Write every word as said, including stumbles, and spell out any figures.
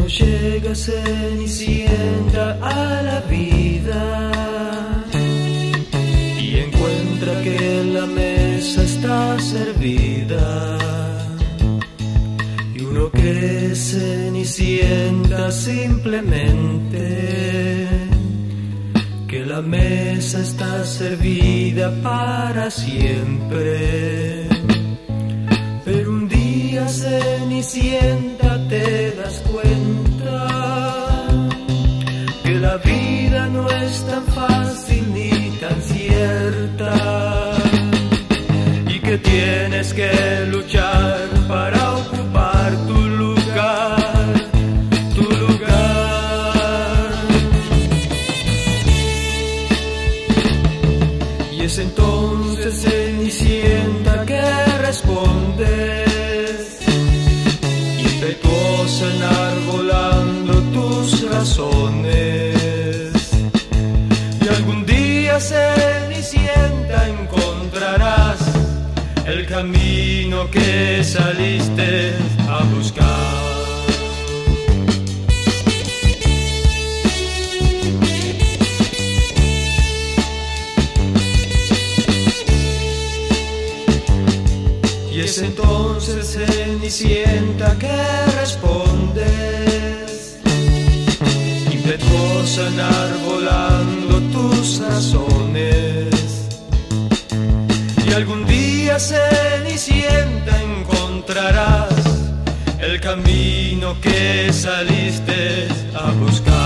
llega Cenicienta a la vida y encuentra que la mesa está servida, y uno que es Cenicienta simplemente que la mesa está servida para siempre. Pero un día, Cenicienta, te das cuenta que la vida no es tan fácil ni tan cierta, y que tienes que luchar para ocupar tu lugar, tu lugar. Y es entonces, Cenicienta, que respondes, impetuosa, enarbolando tus razones. Y algún día, Cenicienta, encontrarás el camino que saliste a buscar. Y es entonces, Cenicienta, que respondes, impetuosa, enarbolando tus razones. Y algún día, Cenicienta, encontrarás el camino que saliste a buscar.